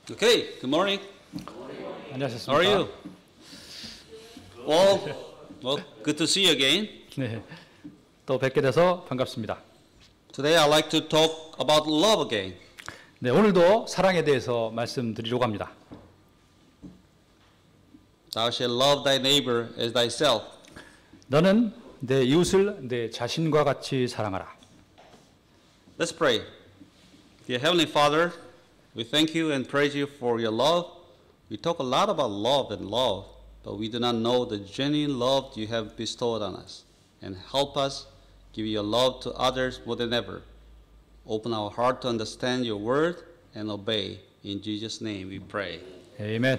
Okay, good morning. 안녕하셨습니까? How are you? Well, good to see you again. 네, 또 뵙게 돼서 반갑습니다. Today I'd like to talk about love again. 네, 오늘도 사랑에 대해서 말씀드리려고 합니다. Thou shalt love thy neighbor as thyself. 너는 내 이웃을 내 자신과 같이 사랑하라. Let's pray. Dear Heavenly Father, we thank you and praise you for your love. We talk a lot about love, but we do not know the genuine love you have bestowed on us. And help us give your love to others more than ever. Open our heart to understand your word and obey. In Jesus' name we pray. 아멘.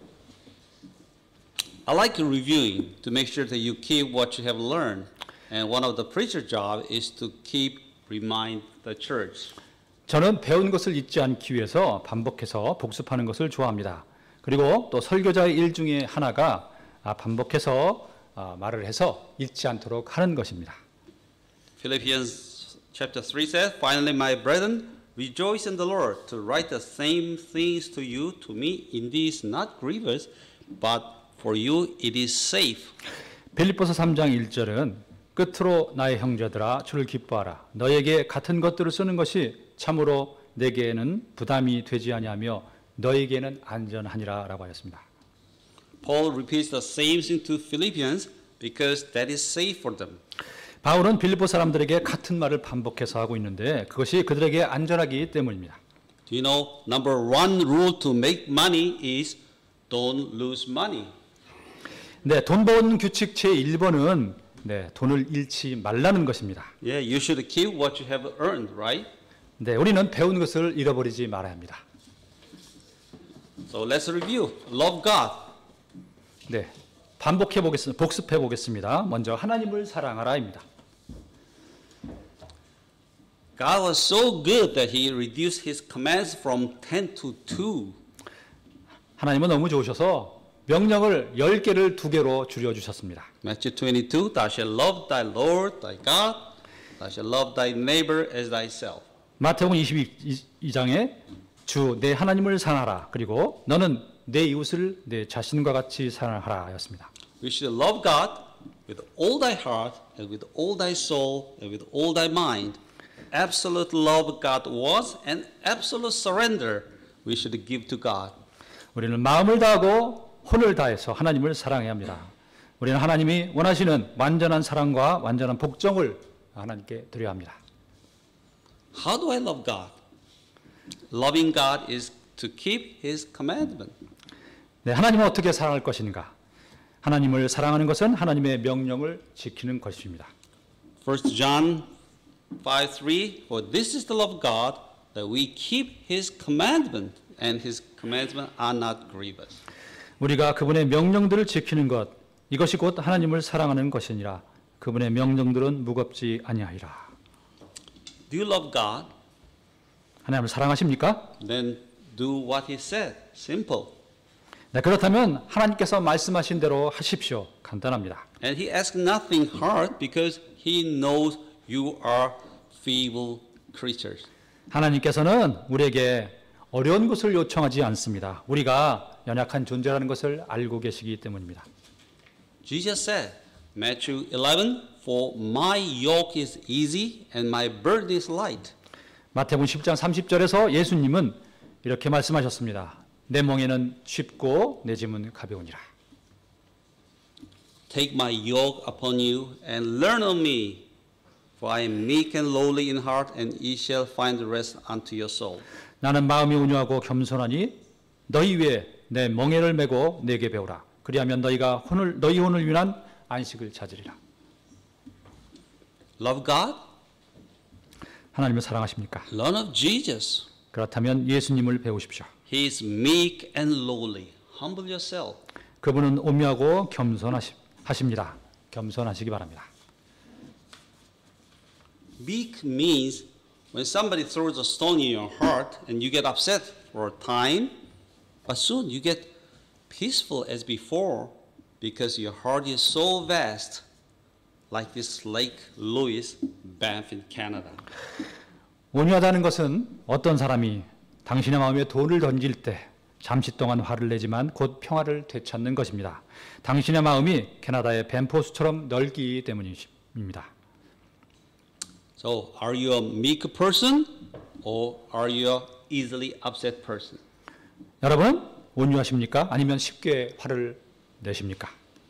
I like reviewing to make sure that you keep what you have learned. And one of the preacher's job is to remind the church. 저는 배운 것을 잊지 않기 위해서 반복해서 복습하는 것을 좋아합니다. 그리고 또 설교자의 일 중에 하나가 반복해서 말을 해서 잊지 않도록 하는 것입니다. Philippians chapter 3 says, Finally, my brethren, rejoice in the Lord. To write the same things to you, to me, indeed is not grievous, but for you it is safe. 빌립보서 3장 1절은 끝으로 나의 형제들아 주를 기뻐하라. 너에게 같은 것들을 쓰는 것이 참으로 내게는 부담이 되지 아니하며 너에게는 안전하니라 라고 하였습니다. Paul repeats the same thing to Philippians because that is safe for them. 바울은 빌립보 사람들에게 같은 말을 반복해서 하고 있는데 그것이 그들에게 안전하기 때문입니다. Do you know, number one rule to make money is don't lose money. 네, 돈 버는 규칙 제1번은 돈을 잃지 말라는 것입니다. Yeah, you should keep what you have earned, right? 네, 우리는 배운 것을 잃어버리지 말아야 합니다. So let's review. Love God. 네, 복습해 보겠습니다. 먼저 하나님을 사랑하라입니다. God was so good that he reduced his commands from 10 to 2. 하나님은 너무 좋으셔서 명령을 10개를 2개로 줄여 주셨습니다. Matthew 22, thou shalt love thy Lord thy God, thou shalt love thy neighbor as thyself. 마태복음 22장에 주 내 하나님을 사랑하라. 그리고 너는 내 이웃을 내 자신과 같이 사랑하라 였습니다. We should love God with all thy heart and with all thy soul and with all thy mind. Absolute love God wants and absolute surrender we should give to God. 우리는 마음을 다하고 혼을 다해서 하나님을 사랑해야 합니다. 우리는 하나님이 원하시는 완전한 사랑과 완전한 복종을 하나님께 드려야 합니다. How do I love God? Loving God is to keep His commandment. 네, 하나님은 어떻게 사랑할 것인가? 하나님을 사랑하는 것은 하나님의 명령을 지키는 것입니다. 1 John 5:3 For this is the love of God, that we keep His commandment, and His commandments are not grievous. 우리가 그분의 명령들을 지키는 것, 이것이 곧 하나님을 사랑하는 것이니라. 그분의 명령들은 무겁지 아니하리라. Do you love God? 하나님을 사랑하십니까? Then do what He said. Simple. 네, 그렇다면 하나님께서 말씀하신 대로 하십시오. 간단합니다. And He asks nothing hard because He knows you are feeble creatures. 하나님께서는 우리에게 어려운 것을 요청하지 않습니다. 우리가 연약한 존재라는 것을 알고 계시기 때문입니다. Jesus said, Matthew 11, For my yoke is easy and my burden is light. 마태복음 10장 30절에서 예수님은 이렇게 말씀하셨습니다. 내 멍에는 쉽고 내 짐은 가벼우니라. Take my yoke upon you and learn of me, for I am meek and lowly in heart, and ye shall find rest unto your soul. 나는 마음이 온유하고 겸손하니 너희 위에 내 멍에를 메고 내게 배우라. 그리하면 너희가 너희 혼을 위한 안식을 찾으리라. Love God? 하나님을 사랑하십니까? Learn of Jesus. 그렇다면 예수님을 배우십시오. He is meek and lowly. Humble yourself. 그분은 온유하고 겸손하십니다. 겸손하시기 바랍니다. Meek means when somebody throws a stone in your heart and you get upset for a time, but soon you get peaceful as before because your heart is so vast, like this Lake Louise, Banff in Canada. 온유하다는 것은 어떤 사람이 당신의 마음에 돌을 던질 때 잠시 동안 화를 내지만 곧 평화를 되찾는 것입니다. 당신의 마음이 캐나다의 벤포수처럼 넓기 때문입니다. So, are you a meek person or are you a easily upset person? 여러분은 온유하십니까? 아니면 쉽게 화를 내십니까?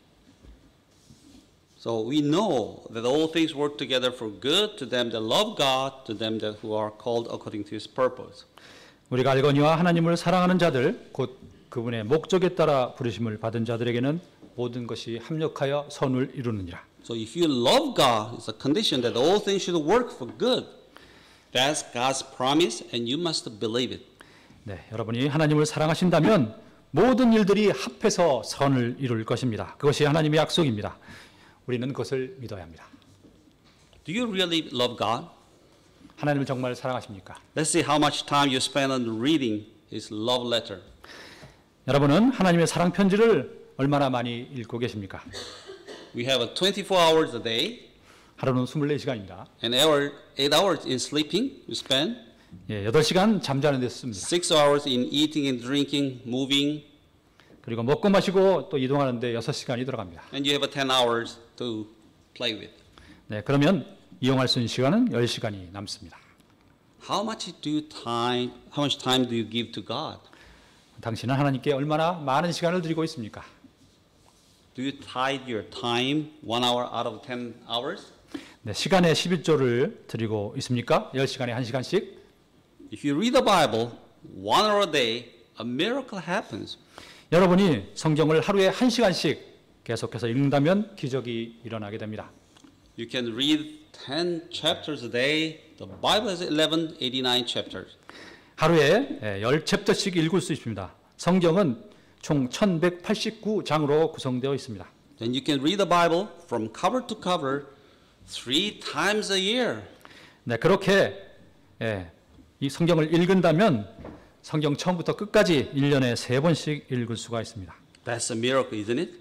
So we know that all things work together for good to them that love God, to them that who are called according to His purpose. 우리가 알거니와 하나님을 사랑하는 자들, 곧 그분의 목적에 따라 부르심을 받은 자들에게는 모든 것이 합력하여 선을 이루느니라. So if you love God, it's a condition that all things should work for good. That's God's promise, and you must believe it. 네, 여러분이 하나님을 사랑하신다면 모든 일들이 합해서 선을 이룰 것입니다. 그것이 하나님의 약속입니다. 우리는 그것을 믿어야 합니다. Do you really love God? 하나님을 정말 사랑하십니까? Let's see how much time you spend on reading His love letter. 여러분은 하나님의 사랑 편지를 얼마나 많이 읽고 계십니까? We have 24 hours a day, 하루는 24시간입니다. an hour, 8 hours in sleeping you spend, 예, 8시간 잠자는 데 씁니다. 6 hours in eating and drinking, moving, 그리고 먹고 마시고 또 이동하는 데 6시간이 들어갑니다. and you have 10 hours to play with. 네, 그러면 이용할 수 있는 시간은 10시간이 남습니다. How much time do you give to God? 당신은 하나님께 얼마나 많은 시간을 드리고 있습니까? Do you tithe your time 1 hour out of 10 hours? 네, 시간의 11조를 드리고 있습니까? 10시간에 1시간씩? If you read the Bible 1 hour a day, a miracle happens. 여러분이 성경을 하루에 1시간씩 계속해서 읽는다면 기적이 일어나게 됩니다. You can read 10 chapters a day. The Bible has 1189 chapters. 하루에 10챕터씩 읽을 수 있습니다. 성경은 총 1189장으로 구성되어 있습니다. Then you can read the Bible from cover to cover 3 times a year. 네, 그렇게 이 성경을 읽은다면 성경 처음부터 끝까지 1년에 3번씩 읽을 수가 있습니다. That's a miracle, isn't it?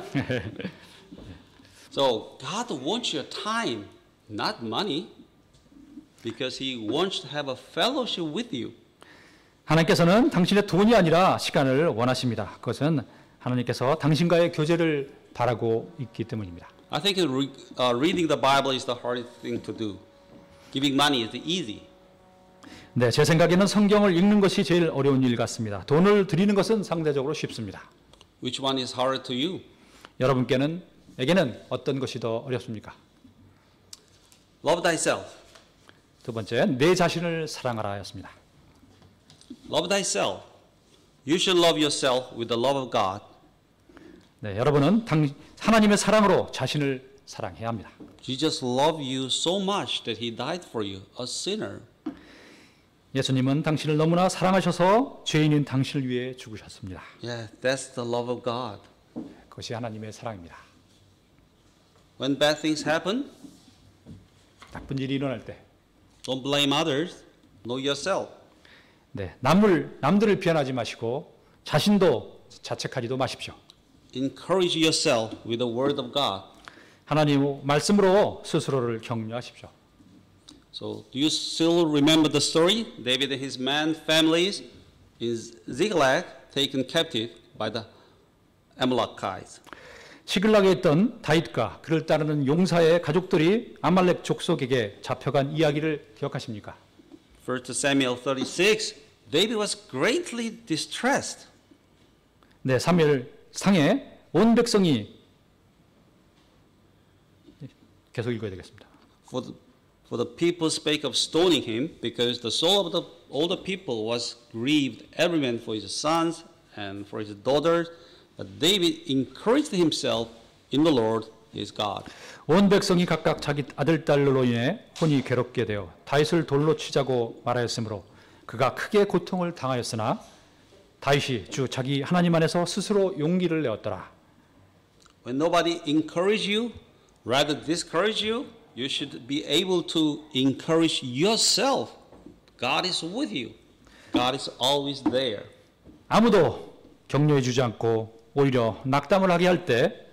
So God wants your time, not money, because He wants to have a fellowship with you. 하나님께서는 당신의 돈이 아니라 시간을 원하십니다. 그것은 하나님께서 당신과의 교제를 바라고 있기 때문입니다. I think reading the Bible is the hardest thing to do. Giving money is easy. 네, 제 생각에는 성경을 읽는 것이 제일 어려운 일 같습니다. 돈을 드리는 것은 상대적으로 쉽습니다. Which one is harder to you? 여러분에게는 어떤 것이 더 어렵습니까? Love thyself. 두 번째, 내 자신을 사랑하라였습니다. Love thyself. You should love yourself with the love of God. 네, 여러분은 하나님의 사랑으로 자신을 사랑해야 합니다. Jesus loved you so much that He died for you, a sinner. 예수님은 당신을 너무나 사랑하셔서 죄인인 당신을 위해 죽으셨습니다. Yeah, that's the love of God. 그것이 하나님의 사랑입니다. When bad things happen, 나쁜 일이 일어날 때, don't blame others, know yourself. 네, 남들을 비난하지 마시고 자신도 자책하지도 마십시오. Encourage yourself with the word of God. 하나님 말씀으로 스스로를 격려하십시오. So, do you still remember the story? David and his families in Ziklag taken captive by the Amalekites. 시글락에 있던 다윗과 그를 따르는 용사의 가족들이 아말렉 족속에게 잡혀간 이야기를 기억하십니까? 1 Samuel 36, David was greatly distressed. 네, 사무엘상에 온 백성이 계속 읽어야 되겠습니다. For the people spake of stoning him, because the soul of all the people was grieved, every man for his sons and for his daughters. But David encouraged himself in the Lord his God. 온 백성이 각각 자기 아들 딸로 인해 혼이 괴롭게 되어 다윗을 돌로 치자고 말하였으므로 그가 크게 고통을 당하였으나 다윗이 주 자기 하나님 안에서 스스로 용기를 내었더라. When nobody encourage you, rather discourage you, you should be able to encourage yourself. God is with you. God is always there. 아무도 격려해 주지 않고 오히려 낙담을 하게 할 때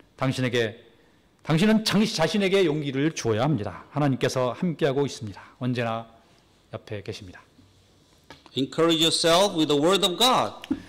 당신은 자신에게 용기를 주어야 합니다. 하나님께서 함께하고 있습니다. 언제나 옆에 계십니다. Encourage yourself with the word of God.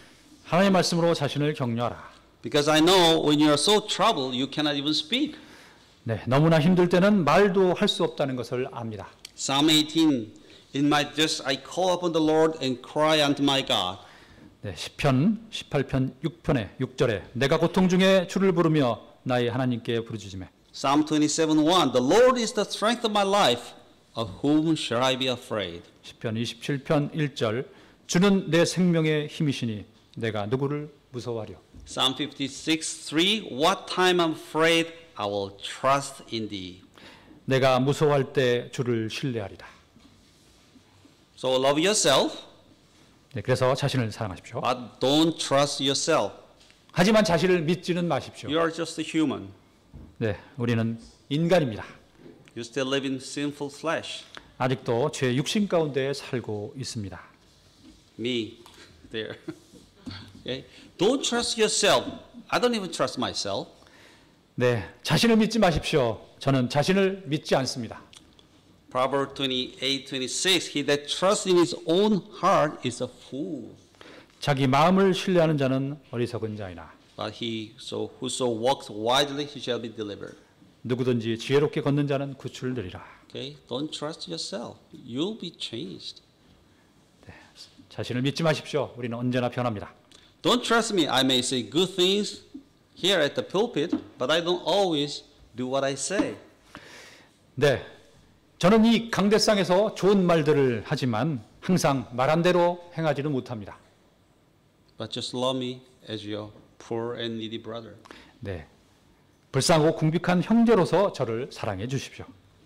하나님의 말씀으로 자신을 격려하라. Because I know when you are so troubled, you cannot even speak. 네, 너무나 힘들 때는 말도 할 수 없다는 것을 압니다. Psalm 18, in my distress I call upon the Lord and cry unto my God. 네, 시편 18편 6편에 6절에 내가 고통 중에 주를 부르며 나의 하나님께 부르짖으매. Psalm 27:1, the Lord is the strength of my life, of whom shall I be afraid? 시편 27편 1절 주는 내 생명의 힘이시니 내가 누구를 무서워하려. Psalm 56:3, what time I'm afraid, I will trust in thee. 내가 무서워할 때 주를 신뢰하리라. So love yourself, 네, 그래서 자신을 사랑하십시오. but don't trust yourself. 하지만 자신을 믿지는 마십시오. You are just a human. 네, 우리는 인간입니다. You still live in sinful flesh. 아직도 죄 육신 가운데 살고 있습니다. Me, there. Okay? Don't trust yourself. I don't even trust myself. 네, 자신을 믿지 마십시오. 저는 자신을 믿지 않습니다. Proverbs 28:26, he that trusts in his own heart is a fool. 자기 마음을 신뢰하는 자는 어리석은 자이나 But whoso walks wisely, he shall be delivered. 누구든지 지혜롭게 걷는 자는 구출을 누리라. Okay? Don't trust yourself. You'll be changed. 자신을 믿지 마십시오. 우리는 언제나 변합니다. Don't trust me. I may say good things here at the pulpit, but I don't always do what I say. 네, 저는 이 강대상에서 좋은 말들을 하지만 항상 말한 대로 행하지는 못합니다. But just love me as your poor and needy brother. 네, 불쌍하고 궁핍한 형제로서 저를 사랑해 주십시오.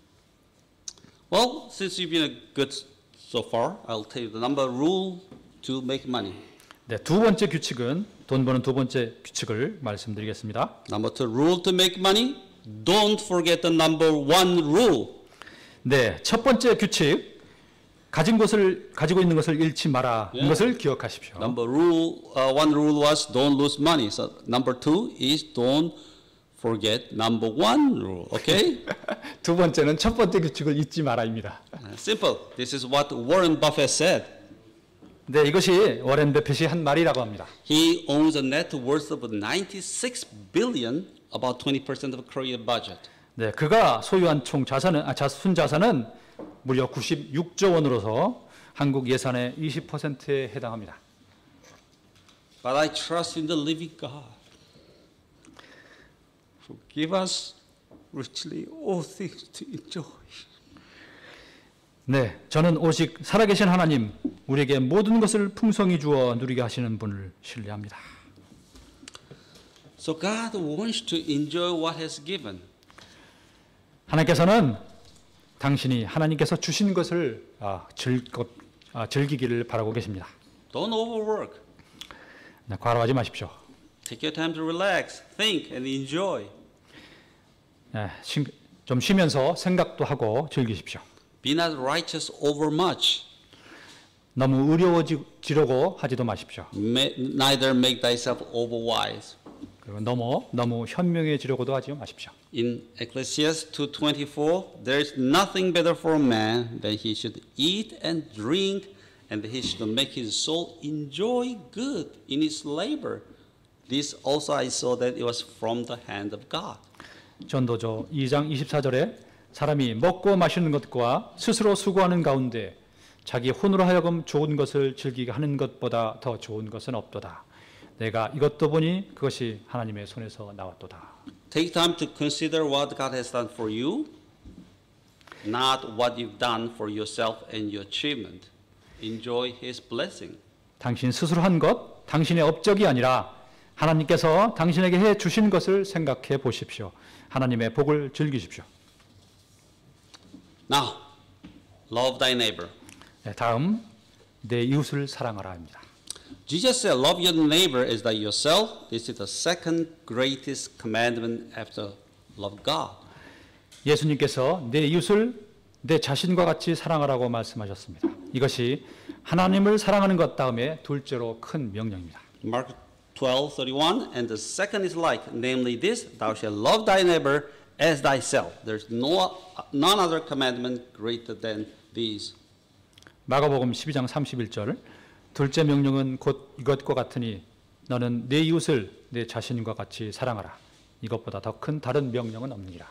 Well, since you've been good so far, I'll tell you the number rule to make money. 네, 두 번째 규칙은 돈 버는 두 번째 규칙을 말씀드리겠습니다. Number two rule to make money. Don't forget the number one rule. 네, 첫 번째 규칙 가지고 있는 것을 잃지 마라. 이것을 기억하십시오. One rule was don't lose money. So number two is don't forget number one rule. Okay? 두 번째는 첫 번째 규칙을 잊지 마라입니다. Simple. This is what Warren Buffett said. 네, 이것이 워렌 버핏이 한 말이라고 합니다. He owns a net worth of 96 billion, about 20% of Korea budget. 네, 그가 소유한 총 자산은 순자산은 무려 96조 원으로서 한국 예산의 20%에 해당합니다. But I trust in the living God. Forgive us richly all things to enjoy. 네, 저는 오직 살아계신 하나님, 우리에게 모든 것을 풍성히 주어 누리게 하시는 분을 신뢰합니다. So God wants to enjoy what He has given. 하나님께서는 당신이 하나님께서 주신 것을 즐기기를 바라고 계십니다. Don't overwork. 네, 과로하지 마십시오. Take your time to relax, think, and enjoy. 네, 좀 쉬면서 생각도 하고 즐기십시오. Be not righteous overmuch. 너무 의로워지려고 하지도 마십시오. Neither make thyself overwise. 그리고 너무 현명해지려고도 하지 마십시오. In Ecclesiastes 2:24, there is nothing better for a man than he should eat and drink, and that he should make his soul enjoy good in his labor. This also I saw that it was from the hand of God. 전도서 2장 24절에 사람이 먹고 마시는 것과 스스로 수고하는 가운데 자기 혼으로 하여금 좋은 것을 즐기게 하는 것보다 더 좋은 것은 없도다. 내가 이것도 보니 그것이 하나님의 손에서 나왔도다. Take time to consider what God has done for you, not what you've done for yourself and your achievement. Enjoy His blessing. 당신 스스로 한 것, 당신의 업적이 아니라 하나님께서 당신에게 해 주신 것을 생각해 보십시오. 하나님의 복을 즐기십시오. Now, love thy neighbor. 네, 다음 내 이웃을 사랑하라입니다. Jesus said, love your neighbor as thy yourself. This is the second greatest commandment after love God. 예수님께서 내 이웃을 내 자신과 같이 사랑하라고 말씀하셨습니다. 이것이 하나님을 사랑하는 것 다음에 둘째로 큰 명령입니다. Mark 12:31, and the second is like, namely this, thou shalt love thy neighbor as thyself. There's none other commandment greater than these. 마가복음 12장 31절 둘째 명령은 곧 이것과 같으니 너는 내 이웃을 내 자신과 같이 사랑하라. 이것보다 더 큰 다른 명령은 없느니라.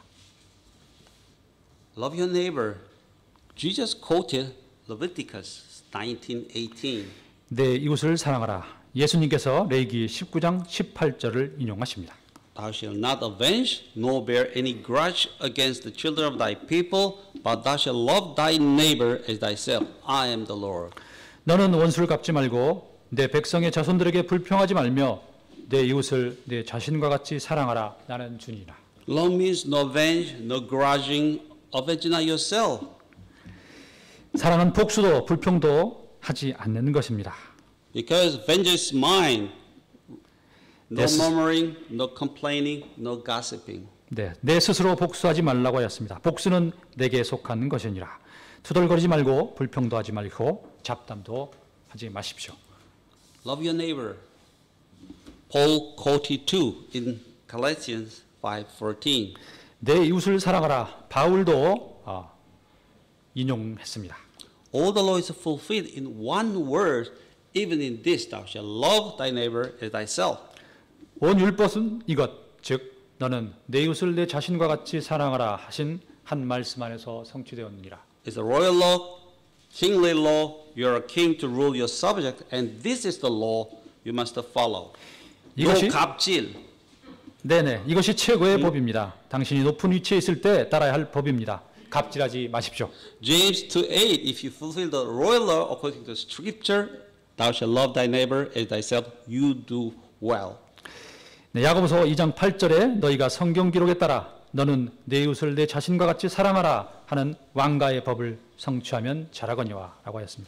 Love your neighbor. Jesus quoted Leviticus 19:18. 내 이웃을 사랑하라. 예수님께서 레위기 19장 18절을 인용하십니다. Thou shalt not avenge, nor bear any grudge against the children of thy people, but thou shalt love thy neighbor as thyself. I am the Lord. 너는 원수를 갚지 말고 내 백성의 자손들에게 불평하지 말며 내 이웃을 내 자신과 같이 사랑하라. 나는 주니라. Love means no avenge, no grudging, avenge not yourself. 사랑은 복수도 불평도 하지 않는 것입니다. Because vengeance is mine. No Yes. murmuring, no complaining, no gossiping. 네, 내 스스로 복수하지 말라고 하였습니다. 복수는 내게 속한 것이니라. 투덜거리지 말고 불평도 하지 말고 잡담도 하지 마십시오. Love your neighbor. Paul quoted too in Galatians 5:14. 내 이웃을 사랑하라. 바울도 인용했습니다. All the law is fulfilled in one word, even in this thou shalt love thy neighbor as thyself. 온 율법은 이것, 즉 너는 내 이웃을 내 자신과 같이 사랑하라 하신 한 말씀 안에서 성취되었느니라. It's a royal law, kingly law. You are a king to rule your subject, and this is the law you must follow. No 이것이 갑질. 네네, 이것이 최고의 법입니다. 당신이 높은 위치에 있을 때 따라야 할 법입니다. 갑질하지 마십시오. James 2:8. If you fulfill the royal law according to Scripture, thou shalt love thy neighbor as thyself. You do well. 네, 야고보서 2장 8절에 너희가 성경 기록에 따라 너는 내 이웃을 내 자신과 같이 사랑하라 하는 왕가의 법을 성취하면 잘하거니와 라고 하였습니다.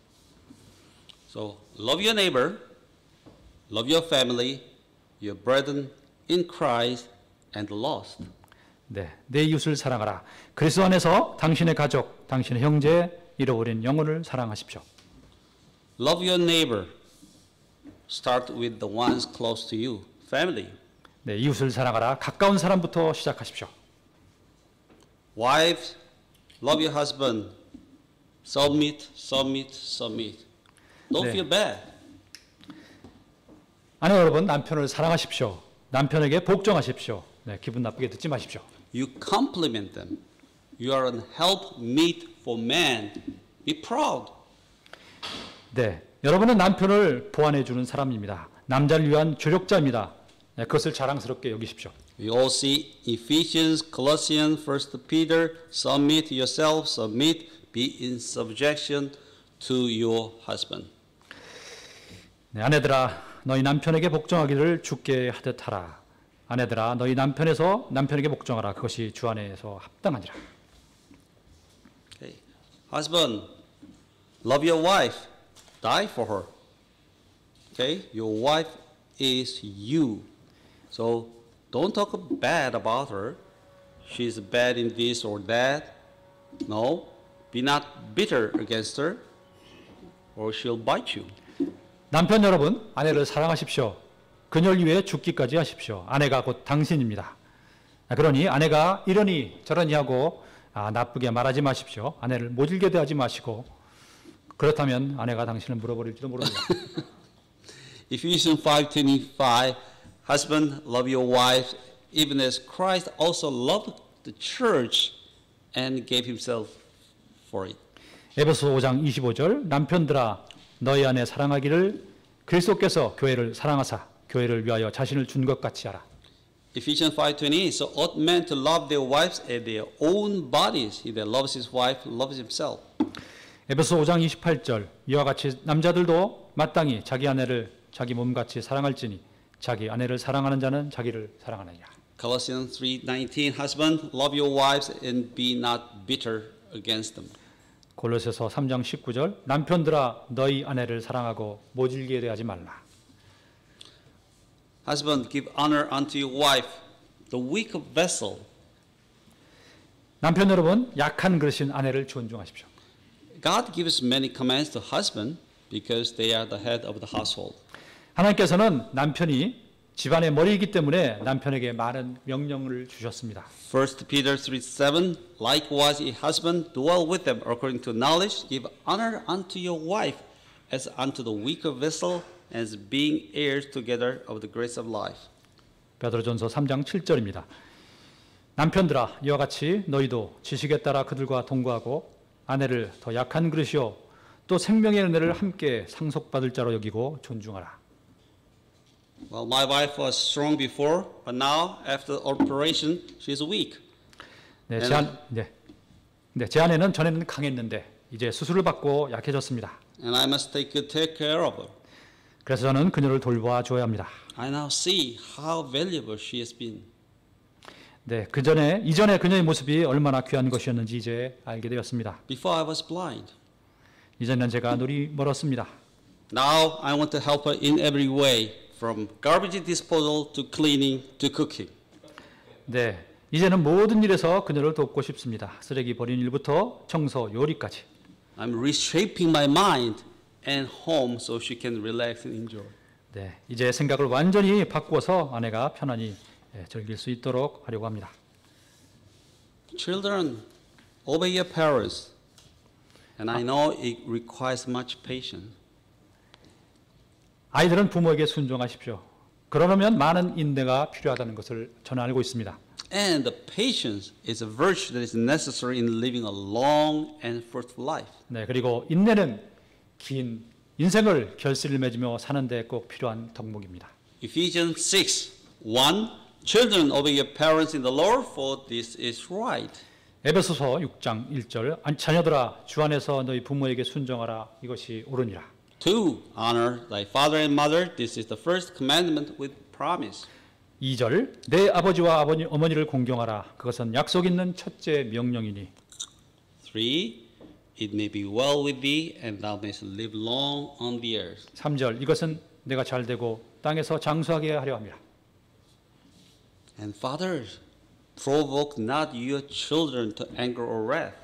So love your neighbor, love your family, your brethren in Christ, and the lost. 네, 내 이웃을 사랑하라. 그리스도 안에서 당신의 가족, 당신의 형제, 잃어버린 영혼을 사랑하십시오. Love your neighbor. Start with the ones close to you, family. 네, 이웃을 사랑하라. 가까운 사람부터 시작하십시오. Wives, love your husband. Submit, submit, submit. Don't 네. feel bad. 아내 여러분, 남편을 사랑하십시오. 남편에게 복종하십시오. 네, 기분 나쁘게 듣지 마십시오. You compliment them. You are an helpmeet for man. Be proud. 네, 여러분은 남편을 보완해 주는 사람입니다. 남자를 위한 조력자입니다. 네, 그것을 자랑스럽게 여기십시오. We all see Ephesians, Colossians, 1 Peter. Submit yourself, submit, be in subjection to your husband. 네, 아내들아, 너희 남편에게 복종하기를 주께 하듯 하라. 아내들아, 너희 남편에게 복종하라. 그것이 주 안에서 합당하니라. Okay. Husband, love your wife. Die for her. Okay? Your wife is you. So don't talk bad about her. She's bad in this or that. No. Be not bitter against her, or she'll bite you. 남편 여러분, 아내를 사랑하십시오. 그녀를 위해 죽기까지 하십시오. 아내가 곧 당신입니다. 그러니 아내가 이러니 저러니 하고 나쁘게 말하지 마십시오. 아내를 모질게 대하지 마시고, 그렇다면 아내가 당신을 물어버릴지도 모릅니다. Ephesians 5:25, husband, love your wife, even as Christ also loved the church and gave himself for it. 에베소 5장 25절, 남편들아 너희 아내 사랑하기를 그리스도께서 교회를 사랑하사 교회를 위하여 자신을 준 것 같이 하라. Ephesians 5:20, so ought men to love their wives as their own bodies. He that loves his wife loves himself. 에베소 5장 28절, 이와 같이 남자들도 마땅히 자기 아내를 자기 몸같이 사랑할지니 자기 아내를 사랑하는 자는 자기를 사랑하느니라. Colossians 3:19, husband, love your wives and be not bitter against them. 골로새서 3장 19절, 남편들아 너희 아내를 사랑하고 모질게 대하지 말라. Husband, give honor unto your wife, the weak vessel. 남편 여러분, 약한 그릇인 아내를 존중하십시오. God gives many commands to husband because they are the head of the household. 하나님께서는 남편이 집안의 머리이기 때문에 남편에게 많은 명령을 주셨습니다. 1 Peter 3:7, likewise ye husband, dwell with them according to knowledge, give honor unto your wife as unto the weaker vessel, as being heirs together of the grace of life. 베드로전서 3장 7절입니다. 남편들아 이와 같이 너희도 지식에 따라 그들과 동거하고 아내를 더 약한 그릇이요 또 생명의 은혜를 함께 상속받을 자로 여기고 존중하라. Well, my wife was strong before, but now after operation, she is weak. 제 아내는 전에는 강했는데 이제 수술을 받고 약해졌습니다. And I must take care of her. 그래서 저는 그녀를 돌봐 줘야 합니다. I now see how valuable she has been. 네, 이전에 그녀의 모습이 얼마나 귀한 것이었는지 이제 알게 되었습니다. Before I was blind. 이전에는 제가 눈이 멀었습니다. Now I want to help her in every way, from garbage disposal to cleaning to cooking. 네, 이제는 모든 일에서 그녀를 돕고 싶습니다. 쓰레기 버리는 일부터 청소, 요리까지. I'm reshaping my mind and home so she can relax and enjoy. 네, 이제 생각을 완전히 바꾸어서 아내가 편안히 즐길 수 있도록 하려고 합니다. Children, obey your parents. And I know it requires much patience. 아이들은 부모에게 순종하십시오. 그러려면 많은 인내가 필요하다는 것을 저는 알고 있습니다. And the patience is a virtue that is necessary in living a long and fruitful life. 네, 그리고 인내는 긴 인생을 결실을 맺으며 사는 데 꼭 필요한 덕목입니다. Ephesians 6:1 Children, obey your parents in the Lord, for this is right. 에베소서 6장 1절 자녀들아 주 안에서 너희 부모에게 순종하라 이것이 옳으니라. 2. Honor thy father and mother. This is the first commandment with promise. 2절 내 아버지와 어머니를 공경하라. 그것은 약속 있는 첫째 명령이니. 3. It may be well with thee and thou mayst live long on the earth. 3절 이것은 내가 잘되고 땅에서 장수하게 하려 함이라. And fathers, provoke not your children to anger or wrath.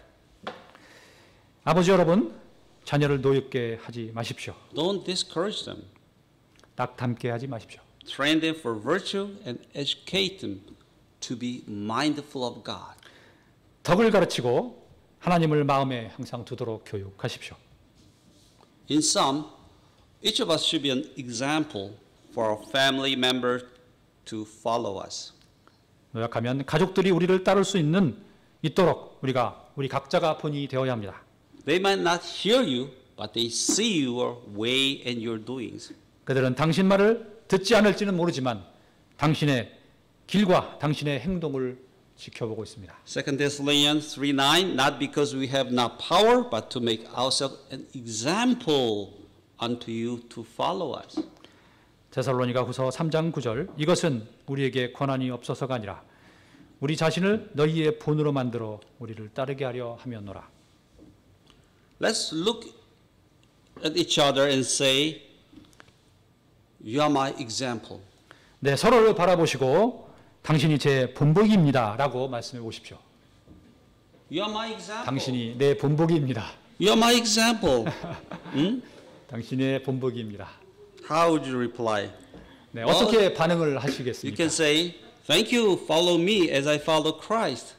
아버지 여러분, 자녀를 노엽게 하지 마십시오. Don't discourage them. 낙담케 하지 마십시오. Train them for virtue and educate them to be mindful of God. 덕을 가르치고 하나님을 마음에 항상 두도록 교육하십시오. In sum, each of us should be an example for our family members to follow us. 요약하면 가족들이 우리를 따를 수 있도록 우리 각자가 본이 되어야 합니다. They might not hear you, but they see your way and your doings. 그들은 당신 말을 듣지 않을지는 모르지만 당신의 길과 당신의 행동을 지켜보고 있습니다. 2 Thessalonians 3:9 Not because we have not power, but to make ourselves an example unto you to follow us. 데살로니가 후서 3장 9절 이것은 우리에게 권한이 없어서가 아니라 우리 자신을 너희의 본으로 만들어 우리를 따르게 하려 함이었노라. Let's look at each other and say, You are my example. 네, 서로를 바라보시고 당신이 제 본보기입니다 라고 말씀해 보십시오. You are my example. 당신이 내 본보기입니다. You are my example. 당신의 본보기입니다. How would you reply? 네, 어떻게 반응을 You 하시겠습니까? can say, Thank you, follow me as I follow Christ.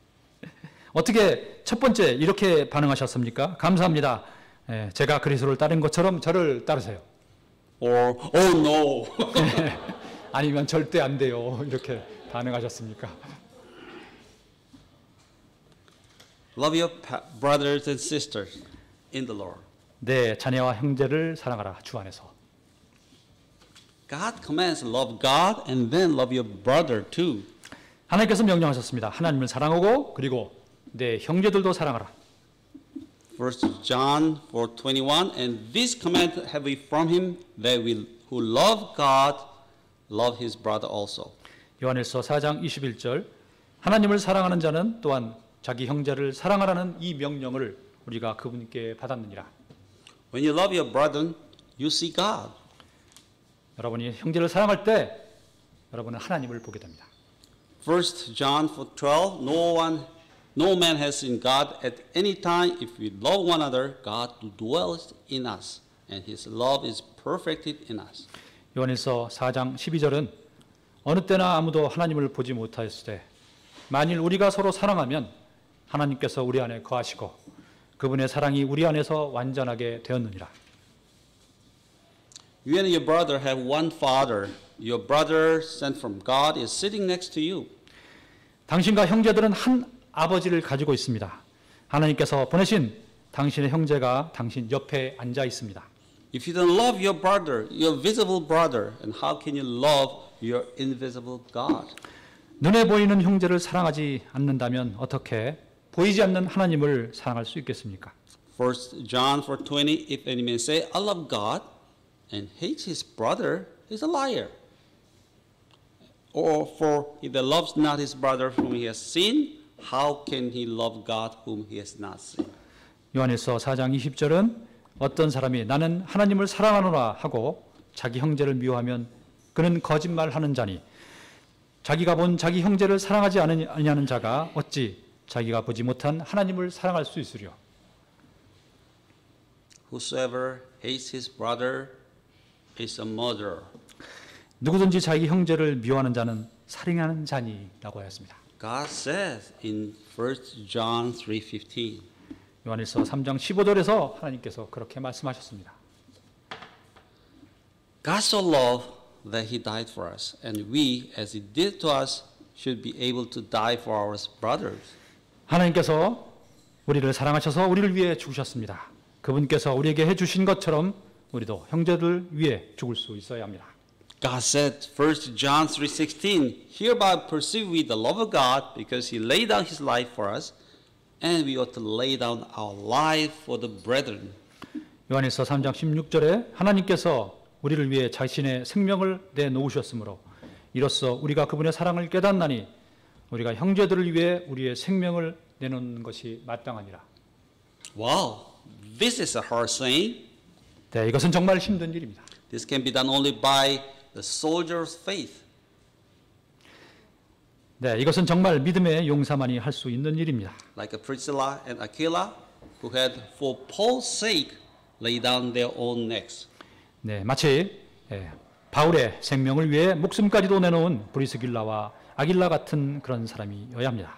어떻게 첫 번째 이렇게 반응하셨습니까? 감사합니다. 제가 그리스도를 따른 것처럼 저를 따르세요. Or, oh no. 아니면 절대 안 돼요. 이렇게 반응하셨습니까? Love your brothers and sisters in the Lord. 네, 자녀와 형제를 사랑하라 주 안에서. God commands love God and then love your brother too. 하나님께서 명령하셨습니다. 하나님을 사랑하고 그리고 내 형제들도 사랑하라. 1 John 4:21 And this command have we from him that we who love God love his brother also. 요한일서 4장 21절 하나님을 사랑하는 자는 또한 자기 형제를 사랑하라는 이 명령을 우리가 그분께 받았느니라. When you love your brother, you see God. 여러분이 형제를 사랑할 때 여러분은 하나님을 보게 됩니다. 1 John 4:12 No man has seen God at any time. If we love one another, God dwells in us, and his love is perfected in us. 요한일서 4장 12절은 어느 때나 아무도 하나님을 보지 못하였을 때 만일 우리가 서로 사랑하면 하나님께서 우리 안에 거하시고 그분의 사랑이 우리 안에서 완전하게 되었느니라. You and your brother have one father. Your brother sent from God is sitting next to you. 당신과 형제들은 한 아버지를 가지고 있습니다. 하나님께서 보내신 당신의 형제가 당신 옆에 앉아 있습니다. If you don't love your brother, your visible brother, and how can you love your invisible God? 눈에 보이는 형제를 사랑하지 않는다면 어떻게 보이지 않는 하나님을 사랑할 수 있겠습니까? 1 John 4:20 If any man say I love God and hates his brother, he's a liar. Or for if he loves not his brother whom he has seen, how can he love God whom he has not seen? 요한일서 4장 20절은 어떤 사람이 나는 하나님을 사랑하노라 하고 자기 형제를 미워하면 그는 거짓말하는 자니 자기가 본 자기 형제를 사랑하지 아니하는 자가 어찌 자기가 보지 못한 하나님을 사랑할 수 있으랴. Whosoever hates his brother is a murderer. 누구든지 자기 형제를 미워하는 자는 살인하는 자니라고 하였습니다. God says in 1 John 3:15. 요한일서 3장 15절에서 하나님께서 그렇게 말씀하셨습니다. God so loved that he died for us, and we, as he did to us, should be able to die for our brothers. 하나님께서 우리를 사랑하셔서 우리를 위해 죽으셨습니다. 그분께서 우리에게 해주신 것처럼 우리도 형제들 위해 죽을 수 있어야 합니다. God said, 1 John 3:16, hereby perceive we the love of God, because he laid down his life for us, and we ought to lay down our life for the brethren. 요한일서 3장 16절에 하나님께서 우리를 위해 자신의 생명을 내놓으셨으므로 이로써 우리가 그분의 사랑을 깨닫나니 우리가 형제들을 위해 우리의 생명을 내놓는 것이 마땅하니라. Wow, this is a hard saying. 네, 이것은 정말 힘든 일입니다. This can be done only by the soldier's faith. 네, 이것은 정말 믿음의 용사만이 할 수 있는 일입니다. Like Priscilla and Aquila, who had for Paul's sake laid down their own necks. 네, 마치 바울의 생명을 위해 목숨까지도 내놓은 브리스길라와 아길라 같은 그런 사람이어야 합니다.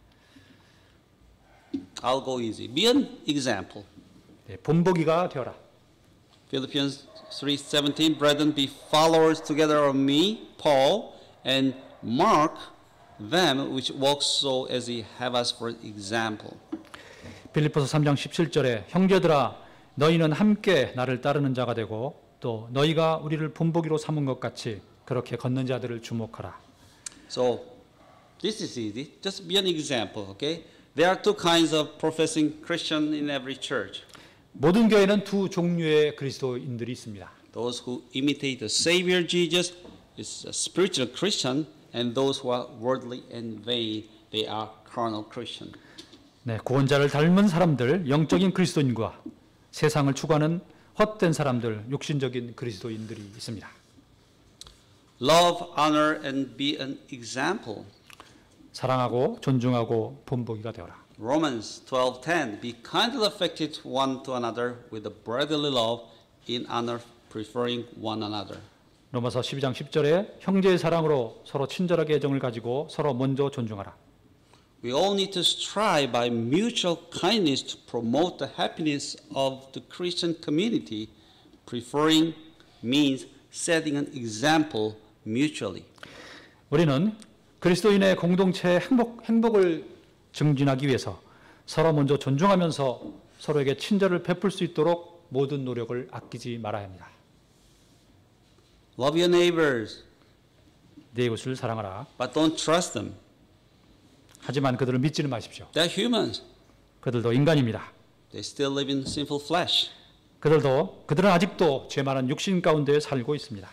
I'll go easy. Be an example. 네, 본보기가 되어라. Philippians 3:17, brethren, be followers together of me, Paul, and mark them which walk so as ye have us for example. 빌립보서 3장 17절에 형제들아 너희는 함께 나를 따르는 자가 되고 또 너희가 우리를 본보기로 삼은 것 같이 그렇게 걷는 자들을 주목하라. So this is easy. Just be an example, okay? There are two kinds of professing Christian in every church. 모든 교회는 두 종류의 그리스도인들이 있습니다. Those who imitate the Savior Jesus is a spiritual Christian, and those who are worldly and vain, they are carnal Christian. 네, 구원자를 닮은 사람들, 영적인 그리스도인과 세상을 추구하는 헛된 사람들, 욕심적인 그리스도인들이 있습니다. Love, honor, and be an example. 사랑하고 존중하고 본보기가 되어라. Romans 12:10, be kindly affected one to another with a brotherly love, in honor preferring one another. 로마서 12장 10절에 형제의 사랑으로 서로 친절하게 애정을 가지고 서로 먼저 존중하라. We all need to strive by mutual kindness to promote the happiness of the Christian community. Preferring means setting an example mutually. 우리는 그리스도인의 공동체의 행복을 증진하기 위해서 서로 먼저 존중하면서 서로에게 친절을 베풀 수 있도록 모든 노력을 아끼지 말아야 합니다. Love your neighbors, 내 이웃을 사랑하라. but don't trust them. 하지만 그들을 믿지는 마십시오. They're humans. 그들도 인간입니다. They still live in sinful flesh. 그들은 아직도 죄 많은 육신 가운데 살고 있습니다.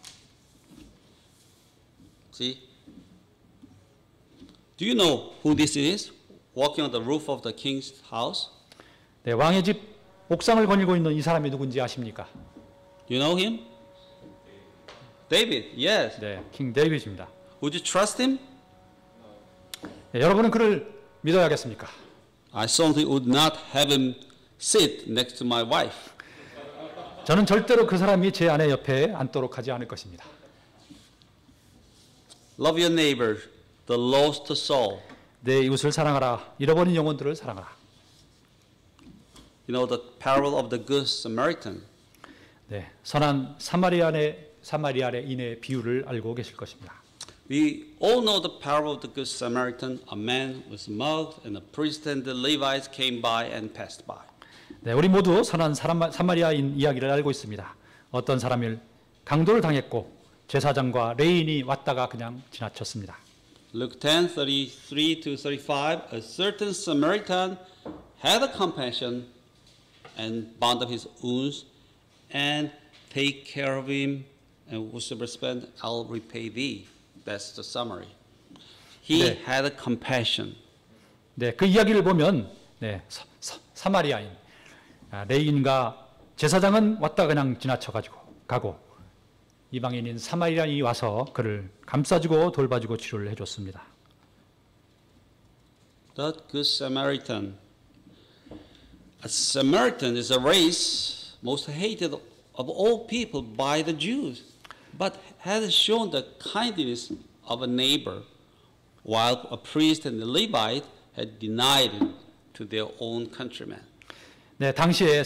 See? Do you know who this is? Walking on the roof of the king's house? 네, 왕의 집 옥상을 거닐고 있는 이 사람이 누군지 아십니까? You know him? David, yes. 네, 킹 데이빗입니다. Would you trust him? 네, 여러분은 그를 믿어야겠습니까? I certainly would not have him sit next to my wife. 저는 절대로 그 사람이 제 아내 옆에 앉도록 하지 않을 것입니다. Love your neighbor, the lost soul. 내 이웃을 사랑하라. 잃어버린 영혼들을 사랑하라. You know the parable of the Good Samaritan. 네, 선한 사마리아인의 비유를 알고 계실 것입니다. We all know the parable of the Good Samaritan. A man was mugged, and the priest and the Levites came by and passed by. 네, 우리 모두 선한 사마리아인 이야기를 알고 있습니다. 어떤 사람이 강도를 당했고 제사장과 레인이 왔다가 그냥 지나쳤습니다. Luke 10:33 to 35. A certain Samaritan had compassion and bound up his wounds and take care of him, and whatsoever spent, I'll repay thee. That's the summary. He 네. had compassion. 네, 그 이야기를 보면 네, 사마리아인 레인과 제사장은 왔다 그냥 지나쳐가지고 가고 이방인인 사마리아인이 와서 그를 감싸주고 돌봐주고 치료를 해줬습니다. The Good Samaritan. A Samaritan is a race most hated of all people by the Jews, but has shown the kindness of a neighbor, while a priest and a Levite had denied it to their own countrymen. 네, 당시에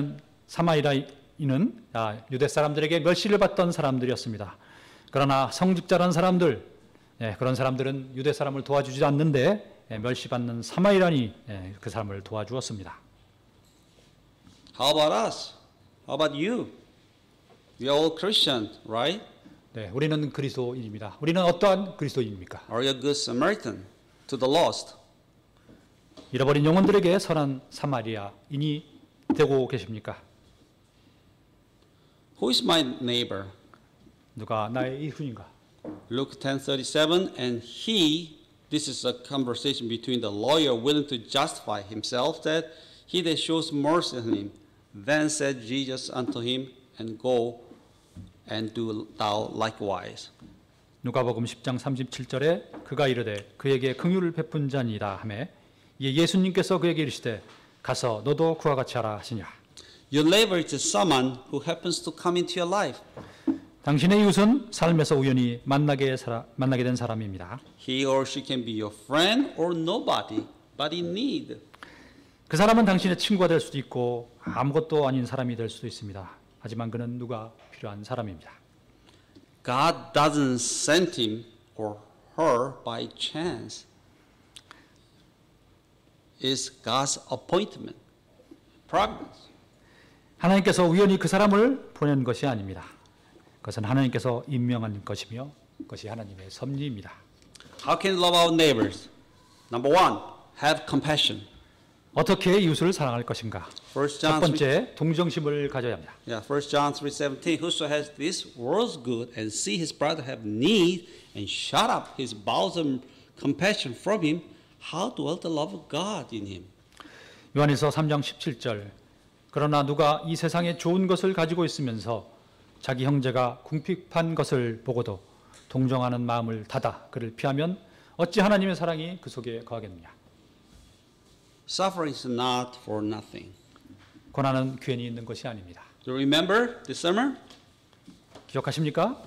사마리아인은 유대 사람들에게 멸시를 받던 사람들이었습니다. 그러나 성직자라는 사람들, 그런 사람들은 유대 사람을 도와주지 않는데 멸시받는 사마리아인이 그 사람을 도와주었습니다. How about us? How about you? We are all Christians, right? 네, 우리는 그리스도인입니다. 우리는 어떠한 그리스도인입니까? Are you a good Samaritan to the lost? 잃어버린 영혼들에게 선한 사마리아인이 되고 계십니까? Who is my neighbor? 누가 나의 이웃인가? Luke 10:37, and he, this is a conversation between the lawyer willing to justify himself, that he that shows mercy on him. Then said Jesus unto him, and go and do thou likewise. 누가복음 10장 37절에 그가 이르되 그에게 긍휼을 베푼 자니라 하매 이에 예수님께서 그에게 이르시되 가서 너도 그와 같이 하라 하시니라. Your neighbor is someone who happens to come into your life. 당신의 이웃은 삶에서 우연히 만나게 된 사람입니다. He or she can be your friend or nobody, but in need. 그 사람은 당신의 친구가 될 수도 있고 아무것도 아닌 사람이 될 수도 있습니다. 하지만 그는 누가 필요한 사람입니다. God doesn't send him or her by chance. It's God's appointment, providence. 하나님께서 우연히 그 사람을 보낸 것이 아닙니다. 그것은 하나님께서 임명한 것이며 그것이 하나님의 섭리입니다. How can we love our neighbors? Number one, have compassion. 어떻게 이웃을 사랑할 것인가? First 첫 John 번째, 동정심을 가져야 합니다. Yeah, 1 John 3:17. Whoso has this world's good and see his brother have need and shut up his bowels of compassion from him, how dwell the love of God in him? 요한일서 3장 17절. 그러나 누가 이 세상에 좋은 것을 가지고 있으면서 자기 형제가 궁핍한 것을 보고도 동정하는 마음을 닫아 그를 피하면 어찌 하나님의 사랑이 그 속에 거하겠느냐? Suffering is not for nothing. 고난은 괜히 있는 것이 아닙니다. Do you remember this summer? 기억하십니까?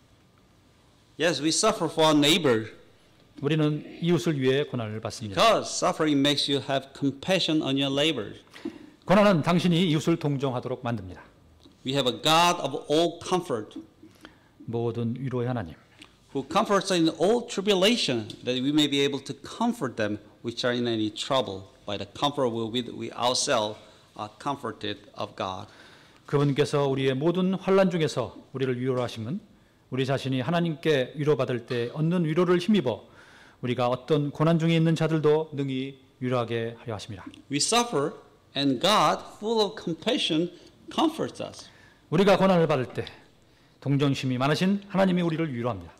Yes, we suffer for our neighbor 우리는 이웃을 위해 고난을 받습니다. because suffering makes you have compassion on your neighbors. 고난은 당신이 이웃을 동정하도록 만듭니다. We have a God of all comfort 모든 위로의 하나님. who comforts us in all tribulation, that we may be able to comfort them which are in any trouble by the comfort wherewith we ourselves are comforted of God. 그분께서 우리의 모든 환난 중에서 우리를 위로하시면 우리 자신이 하나님께 위로받을 때 얻는 위로를 힘입어 우리가 어떤 고난 중에 있는 자들도 능히 위로하게 하려 하십니다. We suffer, and God, full of compassion, comforts us. 우리가 고난을 받을 때 동정심이 많으신 하나님이 우리를 위로합니다.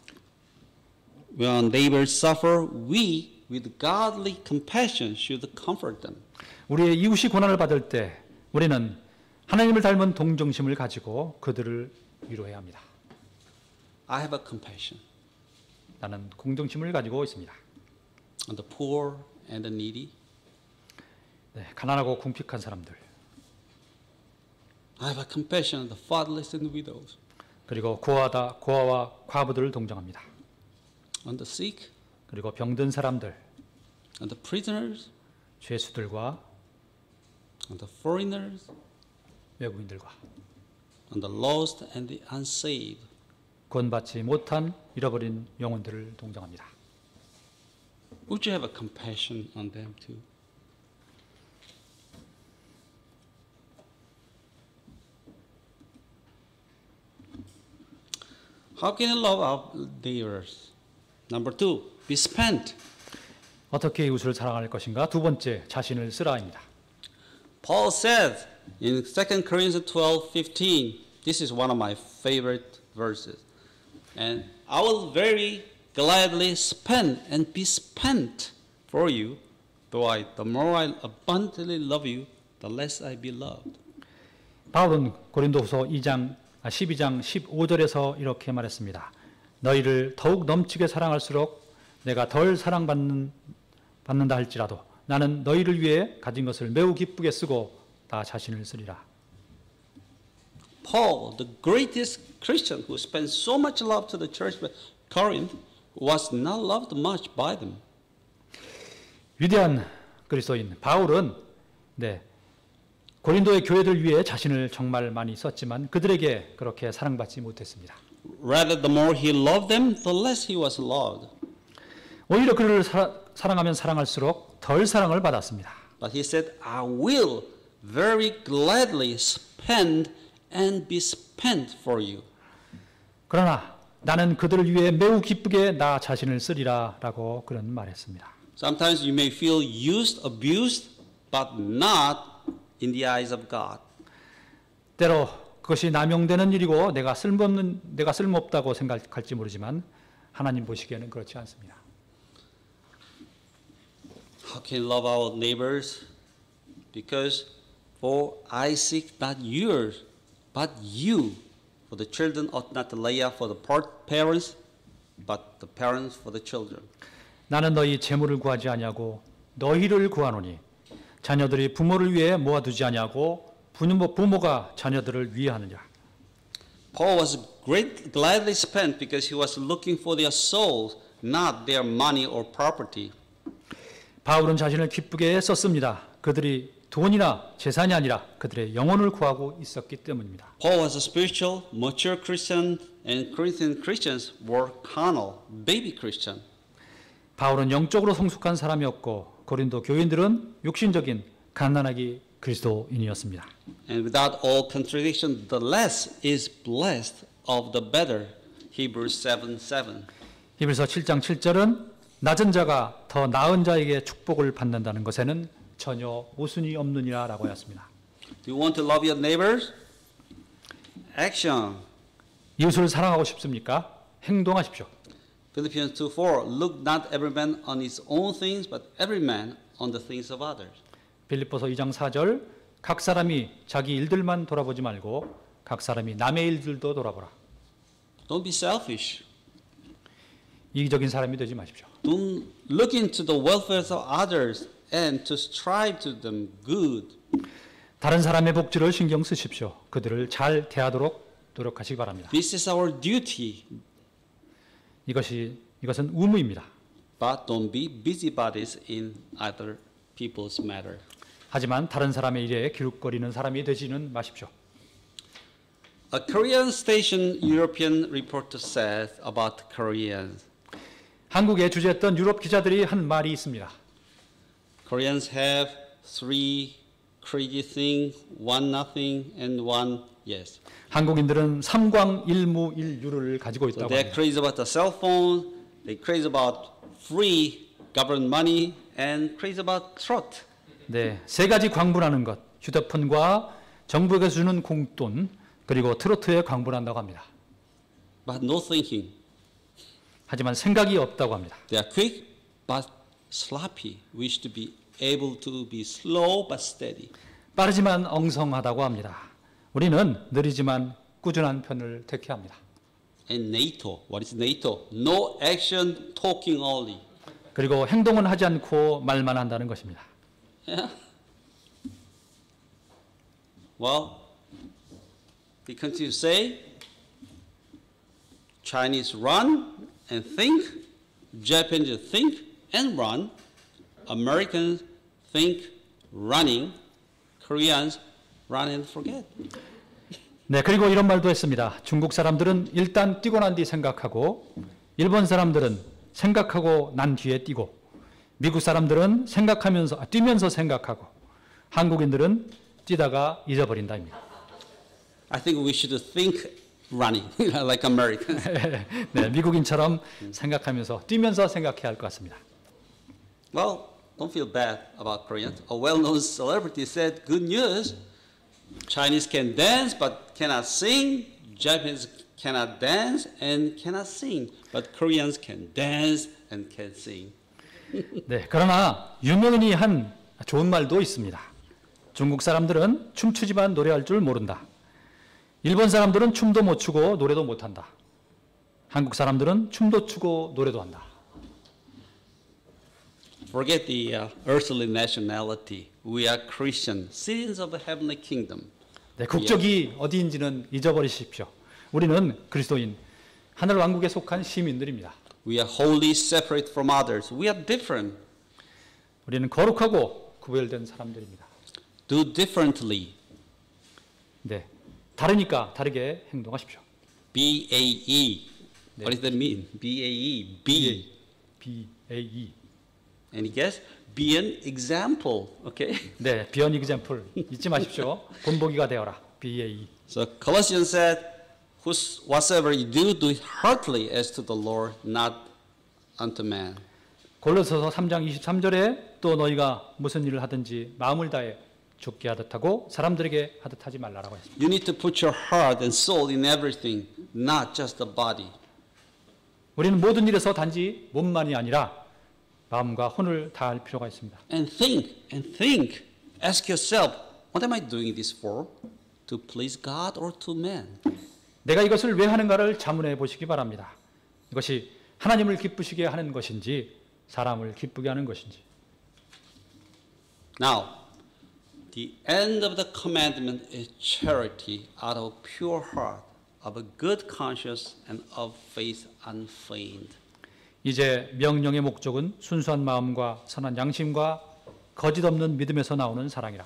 When neighbors suffer, we, with godly compassion, should comfort them. 우리의 이웃이 고난을 받을 때 우리는 하나님을 닮은 동정심을 가지고 그들을 위로해야 합니다. I have a compassion 나는 공동심을 가지고 있습니다. on the poor and the needy. 네, 가난하고 궁핍한 사람들 I have a compassion on the fatherless and the widows, 그리고 고아와 과부들을 동정합니다. on the sick, 그리고 병든 사람들, on the prisoners, 죄수들과 on the foreigners, 외국인들과 on the lost and the unsaved. 구원받지 못한 잃어버린 영혼들을 동정합니다. Would you have a compassion on them too? How can you love our neighbors? Number 2, be spent. 어떻게 이웃을 사랑할 것인가? 두 번째, 자신을 쓰라입니다. Paul said in 2 Corinthians 12:15, this is one of my favorite verses. And I will very gladly spend and be spent for you, the more I abundantly love you, the less I be loved. 바울은 고린도후서 12장 15절에서 이렇게 말했습니다. 너희를 더욱 넘치게 사랑할수록 내가 덜 사랑받는다 할지라도 나는 너희를 위해 가진 것을 매우 기쁘게 쓰고 나 자신을 쓰리라. Paul, the greatest Christian who spent so much love to the church of Corinth, was not loved much by them. 위대한 그리스도인 바울은 고린도의 교회들 위해 자신을 정말 많이 썼지만 그들에게 그렇게 사랑받지 못했습니다. Rather, the more he loved them, the less he was loved. 오히려 그를 사랑하면 사랑할수록 덜 사랑을 받았습니다. But he said, I will very gladly spend and be spent for you. 그러나 나는 그들을 위해 매우 기쁘게 나 자신을 쓰리라 라고 그런 말했습니다. Sometimes you may feel used, abused, but not in the eyes of God. 때로 그것이 남용되는 일이고 내가 쓸모없다고 생각할지 모르지만 하나님 보시기에는 그렇지 않습니다. How can we love our neighbors? Because for I seek not yours, but you. For the children ought not to lay up for the parents, but the parents for the children. 나는 너희 재물을 구하지 아니하고 너희를 구하노니 자녀들이 부모를 위해 모아두지 아니하고 부모가 자녀들을 위하느냐. Paul was gladly spent because he was looking for their souls, not their money or property. 바울은 자신을 기쁘게 썼습니다. 그들이 돈이나 재산이 아니라 그들의 영혼을 구하고 있었기 때문입니다. Paul was a spiritual, mature Christian, and Corinthian Christians were carnal, baby Christian. 바울은 영적으로 성숙한 사람이었고 고린도 교인들은 육신적인 갓난아기 그리스도인이었습니다. And without all contradiction, the less is blessed of the better. Hebrews 7:7. 히브리서 7장 7절은 낮은 자가 더 나은 자에게 축복을 받는다는 것에는 전혀 모순이 없느니라라고 하였습니다. Do you want to love your neighbors? Action. 이웃을 사랑하고 싶습니까? 행동하십시오. Philippians 2:4. Look not every man on his own things, but every man on the things of others. 빌립보서 2장 4절 각 사람이 자기 일들만 돌아보지 말고 각 사람이 남의 일들도 돌아보라. Don't be selfish. 이기적인 사람이 되지 마십시오. Don't look into the welfare of others and to strive to them good. 다른 사람의 복지를 신경 쓰십시오. 그들을 잘 대하도록 노력하시기 바랍니다. This is our duty. 이것은 의무입니다. But don't be busybodies in other people's matter. 하지만 다른 사람의 일에 기웃거리는 사람이 되지는 마십시오. A Korean station European reporter said about Koreans. 한국에 주재했던 유럽 기자들이 한 말이 있습니다. Koreans have 3 crazy things, 1 nothing, and 1 yes. 한국인들은 삼광일무일유를 가지고 So 있다고 they're 합니다. crazy about the cell phone, they're crazy about free government money, and crazy about trot. 네, 세 가지 광분하는 것, 휴대폰과 정부에서 주는 공돈, 그리고 트로트에 광분한다고 합니다. But no thinking. 하지만 생각이 없다고 합니다. They are quick but sloppy. Wish to be able to be slow but steady. 빠르지만 엉성하다고 합니다. 우리는 느리지만 꾸준한 편을 택해야 합니다. And NATO. What is NATO? No action, talking only. 그리고 행동은 하지 않고 말만 한다는 것입니다. Yeah. Well, they continue to say, Chinese run and think, Japanese think and run, Americans think running, Koreans run and forget. 네, 그리고 이런 말도 했습니다. 중국 사람들은 일단 뛰고 난 뒤 생각하고, 일본 사람들은 생각하고 난 뒤에 뛰고, 미국 사람들은 뛰면서 생각하고, 한국인들은 뛰다가 잊어버린다입니다. I think we should think running like Americans. 네, 미국인처럼 생각하면서 뛰면서 생각해야 할 것 같습니다. Well, don't feel bad about Koreans. A well-known celebrity said, good news, Chinese can dance but cannot sing, Japanese cannot dance and cannot sing, but Koreans can dance and can sing. 네, 그러나 유명인이 한 좋은 말도 있습니다. 중국 사람들은 춤추지만 노래할 줄 모른다. 일본 사람들은 춤도 못 추고 노래도 못 한다. 한국 사람들은 춤도 추고 노래도 한다. Forget the earthly nationality. We are Christian, citizens of the heavenly kingdom. 네, 국적이 어디인지는 잊어버리십시오. 우리는 그리스도인, 하늘 왕국에 속한 시민들입니다. We are wholly separate from others. We are different. 우리는 거룩하고 구별된 사람들입니다. Do differently. 네, 다르니까 다르게 행동하십시오. B-A-E. What does that mean? B-A-E. B. B-A-E. Any guess? Be an example. Okay? 네, 비언 이그젬플 잊지 마십시오. 본보기가 되어라. B-A-E. So Colossians said, whatsoever you do, do it heartily as to the Lord, not unto man. 골로새서 3장 23절에 또 너희가 무슨 일을 하든지 마음을 다해 주께 하듯 하고 사람들에게 하듯 하지 말라라고 했습니다. You need to put your heart and soul in everything, not just the body. 우리는 모든 일에서 단지 몸만이 아니라 마음과 혼을 다할 필요가 있습니다. And think. Ask yourself, what am I doing this for? To please God or to man? 내가 이것을 왜 하는가를 자문해 보시기 바랍니다. 이것이 하나님을 기쁘시게 하는 것인지 사람을 기쁘게 하는 것인지. Now, the end of the commandment is charity out of pure heart, of a good conscience, and of faith unfeigned. 이제 명령의 목적은 순수한 마음과 선한 양심과 거짓 없는 믿음에서 나오는 사랑이라.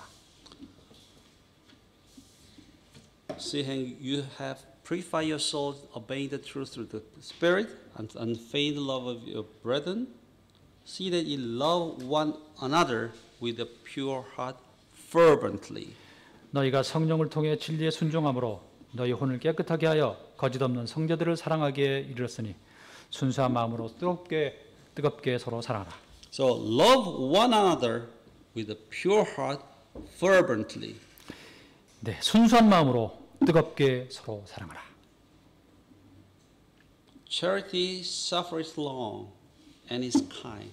Seeing you have purified your souls, obeying the truth through the Spirit, and unfeigned love of your brethren, see that you love one another with a pure heart fervently. 너희가 성령을 통해 진리에 순종함으로 너희 혼을 깨끗하게 하여 거짓 없는 성자들을 사랑하기에 이르렀으니 순수한 마음으로 뜨겁게 서로 사랑하라. So love one another with a pure heart fervently. 네, 순수한 마음으로 뜨겁게 서로 사랑하라. Charity suffers long and is kind.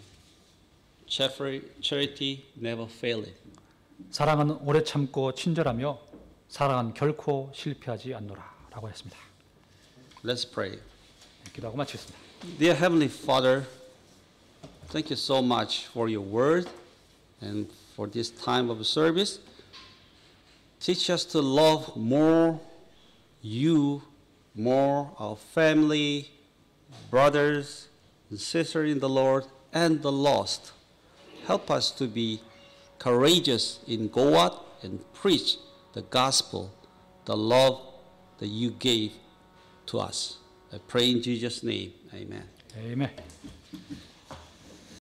Charity never faileth. 사랑은 오래 참고 친절하며 사랑은 결코 실패하지 않노라라고 했습니다. Let's pray. 네, 기도하고 마치겠습니다. Dear Heavenly Father, thank you so much for your word and for this time of service. Teach us to love more you, more our family, brothers and sisters in the Lord, and the lost. Help us to be courageous in go out and preach the gospel, the love that you gave to us. I pray in Jesus' name. Amen. 아멘.